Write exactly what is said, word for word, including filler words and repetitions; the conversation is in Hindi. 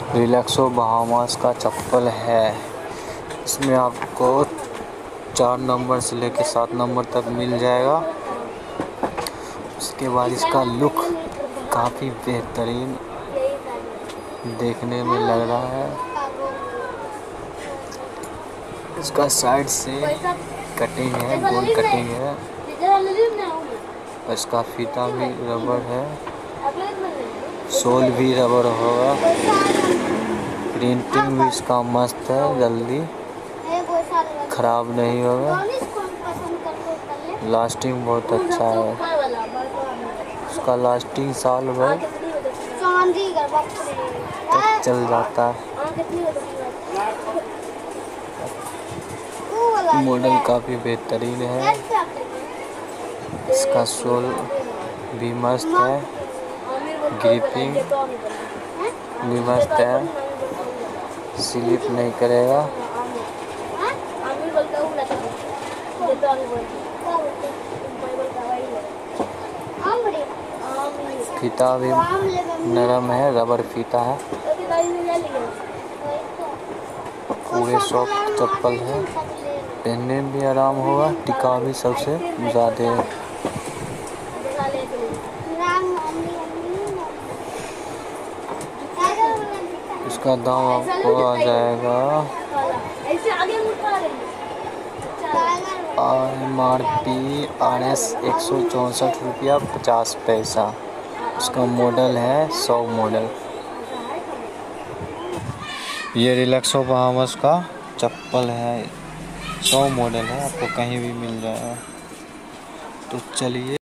रिलैक्सो बहामास का चप्पल है। इसमें आपको चार नंबर से लेकर सात नंबर तक मिल जाएगा। उसके बाद इसका लुक काफ़ी बेहतरीन देखने में लग रहा है। इसका साइड से कटिंग है, गोल कटिंग है। इसका फीता भी रबर है, सोल भी रबर होगा। प्रिंटिंग भी इसका मस्त है, जल्दी खराब नहीं होगा। लास्टिंग बहुत अच्छा है, उसका लास्टिंग साल भर तक चल जाता है। मॉडल काफ़ी बेहतरीन है। इसका सोल भी मस्त है, ग्रिपिंग भी मस्त है, स्लिप नहीं करेगा। फीता भी नरम है, रबर फीता है। पूरे सॉफ्ट चप्पल है, पहनने में भी आराम होगा, टिकाऊ भी सबसे ज़्यादा है। इसका दाम आपको आ जाएगा M R P R S एक सौ चौंसठ रुपया पचास पैसा। उसका मॉडल है सौ मॉडल। ये रिलैक्सो बहामास का चप्पल है, सौ मॉडल है, आपको कहीं भी मिल जाएगा। तो चलिए।